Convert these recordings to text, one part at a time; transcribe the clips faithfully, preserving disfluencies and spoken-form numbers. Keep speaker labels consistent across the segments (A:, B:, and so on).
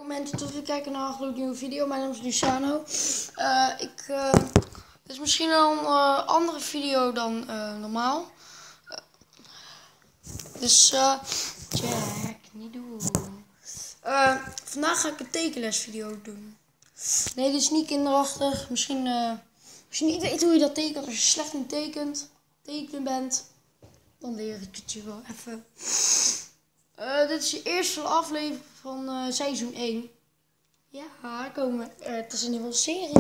A: Mensen, tot we kijken naar een gloednieuwe video. Mijn naam is Luciano. Uh, ik, uh, dit is misschien een uh, andere video dan uh, normaal. Uh, dus, uh, Jack, niet doen. Uh, vandaag ga ik een tekenlesvideo doen. Nee, dit is niet kinderachtig. Misschien, uh, als je niet weet hoe je dat tekent, als je slecht in tekent, tekenen bent, dan leer ik het je wel even. Uh, dit is de eerste aflevering van uh, seizoen één. Ja, komen. Uh, het is een nieuwe serie.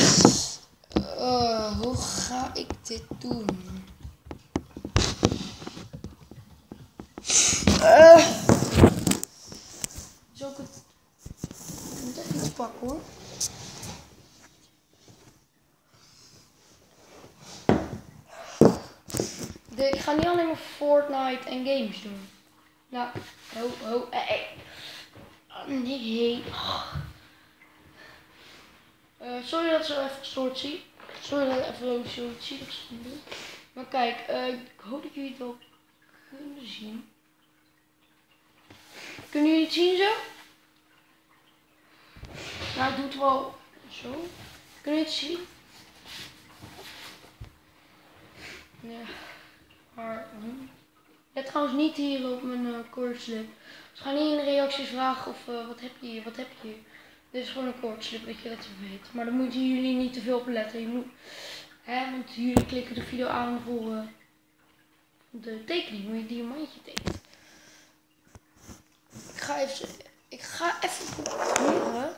A: Uh, hoe ga ik dit doen? Uh, zal ik het... Ik moet even iets pakken hoor. De, ik ga niet alleen maar Fortnite en games doen. Nou, ho, ho, eh, eh. Oh, nee. Oh. Uh, sorry dat ze even gestoord zien. Sorry dat ik even zo zie dat ze het doen. Maar kijk, uh, ik hoop dat jullie het wel kunnen zien. Kunnen jullie het zien zo? Nou, ik doe het wel zo. Kunnen jullie het zien? Ja. Maar, hm. Let trouwens niet hier op mijn uh, koordslip. Ze gaan niet in de reacties vragen of uh, wat heb je hier, wat heb je hier. Dit is gewoon een koordslip, dat je dat weet. Maar dan moeten jullie niet te veel op letten. Je moet, hè, want jullie klikken de video aan voor uh, de tekening, hoe je diamantje tekent. Ik ga even, ik ga even proberen.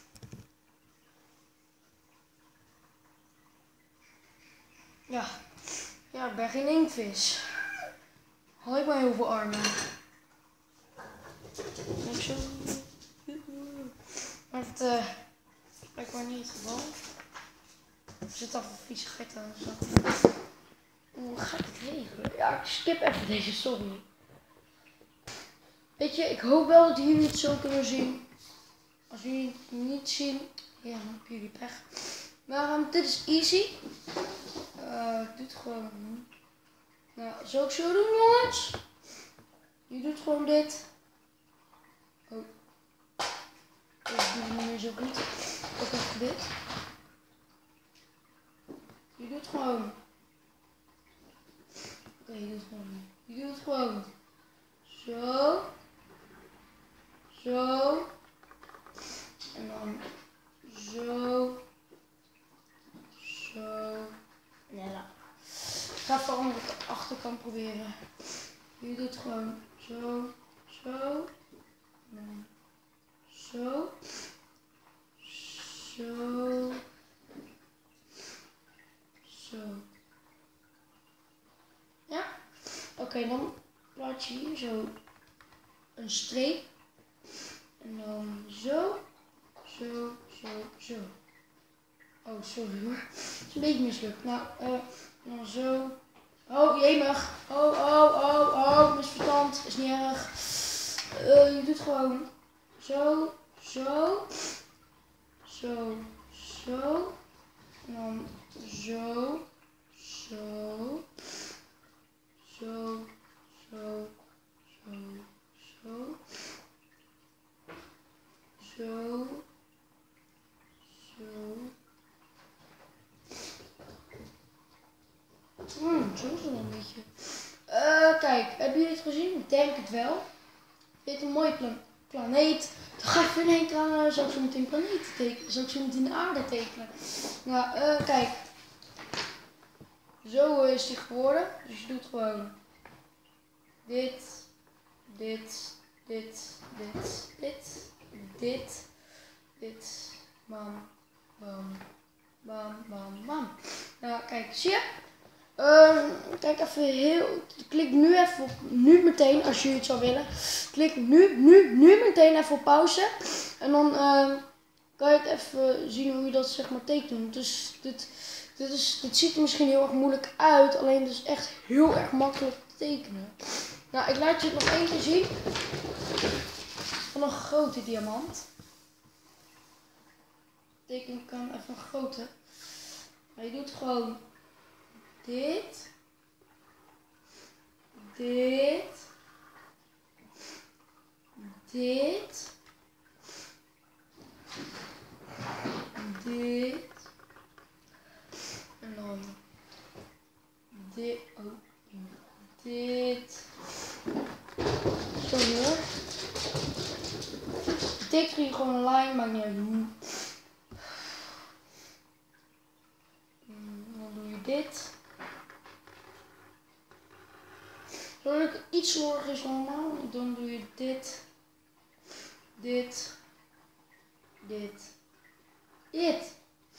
A: Ja, ja, ik ben geen inktvis. Had ik maar heel veel armen. Zo. Maar het uh, lijkt maar niet het geval. Er zit al een viezigheid aan de zak. Hoe ga ik het regelen? Ja, ik skip even deze, sorry. Weet je, ik hoop wel dat jullie het zo kunnen zien. Als jullie het niet zien, ja, dan heb jullie pech. Maar um, dit is easy. Uh, ik doe het gewoon. Nou, zal ik zo doen, jongens? Je doet gewoon dit. Oh. Ik doe het niet meer zo goed. Ook even dit. Je doet gewoon. Oké, okay, je doet gewoon. Je doet gewoon. Zo. Zo. En dan zo. Zo. Nee, nou. Ik ga vooral aan de achterkant proberen. Je doet gewoon zo. Zo. En dan zo. Zo. Zo. Ja? Oké, okay, dan plaats je hier zo een streep. En dan zo. Zo, zo, zo. Oh, sorry hoor. Het is een beetje mislukt. Nou, uh, dan zo. Oh, jemig. Oh, oh, oh, oh. Misverstand. Is niet erg. Uh, je doet gewoon zo, zo. Zo, zo. En dan zo. Zo. Zo. Zo. Zo. Zo. Zo. Zo. Hmm, zo is het een beetje. Uh, kijk, hebben jullie het gezien? Ik denk het wel. Dit is een mooie pla planeet. Dan ga ik even denken aan, uh, zou ik zo meteen planeten tekenen? Zou ik zo meteen de aarde tekenen? Nou, uh, kijk. Zo is die geworden. Dus je doet gewoon dit, dit, dit, dit, dit, dit, dit, bam, bam, bam, bam, bam. Nou, kijk, zie je? Uh, kijk even heel, klik nu even op, nu meteen als je het zou willen. Klik nu, nu, nu meteen even op pauze. En dan uh, kan je het even zien hoe je dat zeg maar tekent. Dus dit, dit, is, dit ziet er misschien heel erg moeilijk uit, alleen het is echt heel erg makkelijk te tekenen. Nou, ik laat je het nog één keer zien. Van een grote diamant. Teken ik kan even een grote. Maar je doet gewoon dit, dit, dit, getikt, doe je gewoon een lijn, maakt niet uit hoe. Dan doe je dit. Zodat het iets slordig is dan normaal, dan doe je dit, dit, dit, dit.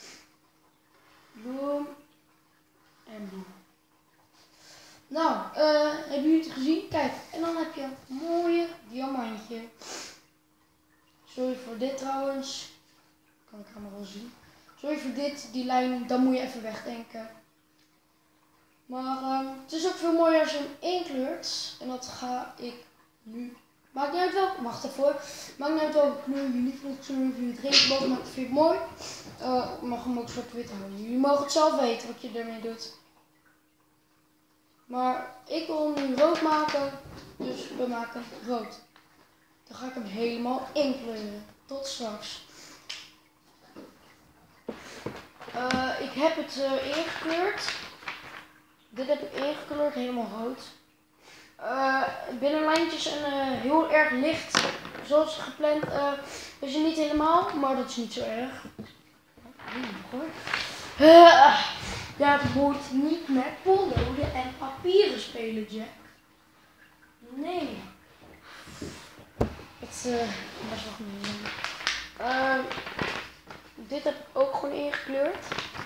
A: Boom en boom. Nou, uh, hebben jullie het gezien? Kijk, en dan heb je een mooie diamantje. Sorry voor dit trouwens. Kan ik hem wel zien. Sorry voor dit, die lijn, dan moet je even wegdenken. Maar uh, het is ook veel mooier als je hem inkleurt. En dat ga ik nu. Maakt niet uit welke. Wacht even hoor. Maakt niet uit welke kleur je niet wilt kleuren. Of je het regenboog maakt, vind ik mooi. Uh, ik mag hem ook zwart-wit houden. Jullie mogen het zelf weten wat je ermee doet. Maar ik wil hem nu rood maken. Dus we maken rood. Dan ga ik hem helemaal inkleuren. Tot straks. Uh, ik heb het uh, ingekleurd. Dit heb ik ingekleurd, helemaal rood. Uh, binnenlijntjes en uh, heel erg licht, zoals gepland. Uh, is het niet helemaal, maar dat is niet zo erg. Uh, ja, het moet niet met potloden en papieren spelen, Jack. Nee. Het uh, best wel goed. Uh, dit heb ik ook gewoon ingekleurd.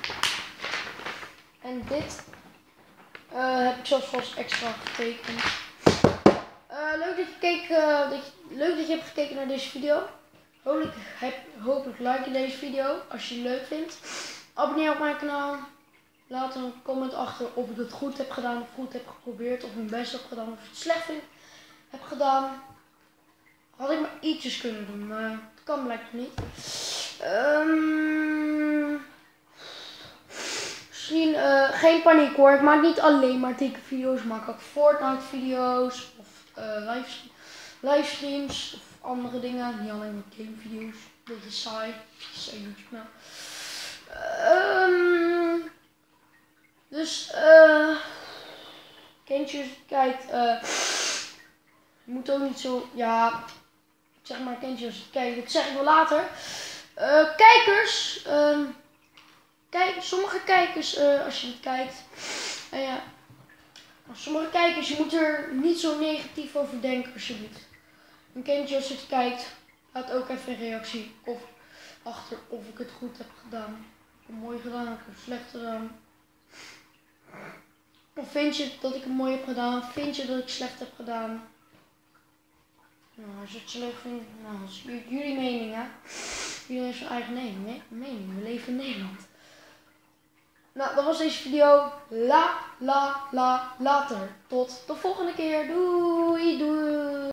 A: En dit uh, heb ik zelfs vast extra getekend. Uh, leuk, dat je keek, uh, dat je, leuk dat je hebt gekeken naar deze video. Hopelijk, heb, hopelijk like je deze video als je het leuk vindt. Abonneer op mijn kanaal. Laat een comment achter of ik het goed heb gedaan of goed heb geprobeerd. Of mijn best heb gedaan of ik het slecht vind, heb gedaan. Had ik maar ietsjes kunnen doen, maar dat kan blijkbaar niet. Um, misschien uh, geen paniek hoor. Ik maak niet alleen maar dikke video's. Ik maak ook Fortnite video's of uh, livestreams of andere dingen. Niet alleen maar game video's. Beetje saai. Saai YouTube nou. Um, dus uh, kindjes, kijk. Uh, je moet ook niet zo. Ja. Zeg maar kindjes, kijk, dat zeg ik wel later. Uh, kijkers, uh, kijk, sommige kijkers, uh, als je het kijkt, uh, ja, sommige kijkers, je moet er niet zo negatief over denken alsjeblieft. Een kindje als je het kijkt, laat ook even een reactie of achter of ik het goed heb gedaan. Of mooi gedaan, of ik het slecht gedaan. Of vind je dat ik het mooi heb gedaan, vind je dat ik slecht heb gedaan. Nou, als je het zo leuk vindt, nou, dat is jullie mening, hè. Jullie hebben zijn eigen mening, mening. We leven in Nederland. Nou, dat was deze video. La, la, la, later. Tot de volgende keer. Doei, doei.